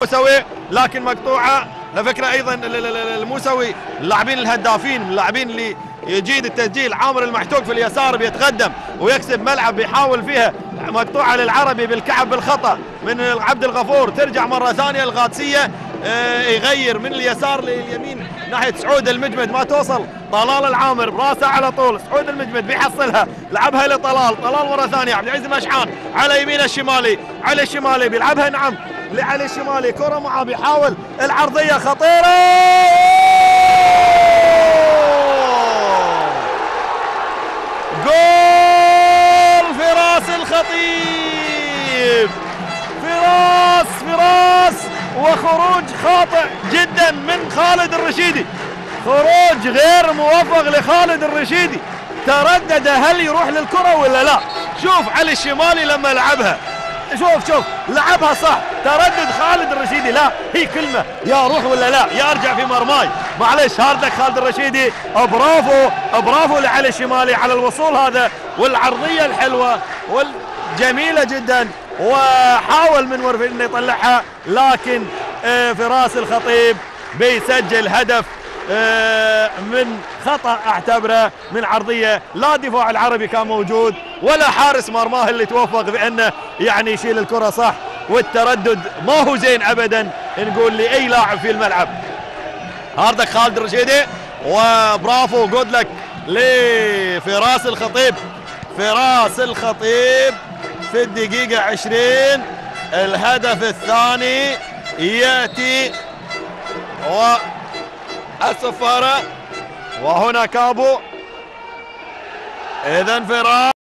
الموسوي لكن مقطوعه. لفكره ايضا الموسوي اللاعبين الهدافين من اللاعبين اللي يجيد التسجيل. عامر المحتوق في اليسار بيتقدم ويكسب ملعب بيحاول فيها، مقطوعه للعربي بالكعب بالخطا من عبد الغفور، ترجع مره ثانيه القادسيه يغير من اليسار لليمين ناحيه سعود المجمد، ما توصل طلال العامر براسه على طول. سعود المجمد بيحصلها، لعبها لطلال، طلال مره ثانيه عبد العزيز مشحان على يمين الشمالي، علي الشمالي بيلعبها نعم لعلي الشمالي، كره معه بيحاول العرضيه خطيره، جول فراس الخطيب، فراس وخروج خاطئ جدا من خالد الرشيدي، خروج غير موفق لخالد الرشيدي، تردد هل يروح للكرة ولا لا. شوف علي الشمالي لما لعبها، شوف لعبها صح، تردد خالد الرشيدي، لا هي كلمة يا روح ولا لا، يا ارجع في مرماي، معلش هاردك خالد الرشيدي، برافو لعلي الشمالي على الوصول هذا والعرضية الحلوة والجميلة جدا، وحاول من ورفي انه يطلعها، لكن فراس الخطيب بيسجل هدف من خطأ اعتبره من عرضية، لا دفاع العربي كان موجود ولا حارس مرماه اللي توفق بانه يعني يشيل الكرة صح، والتردد ما هو زين ابدا نقول لاي لاعب في الملعب. هاردك خالد الرشيدي وبرافو جود لك لفراس الخطيب، فراس الخطيب في الدقيقة 20 الهدف الثاني يأتي والصفارة وهنا كابو، إذن فراس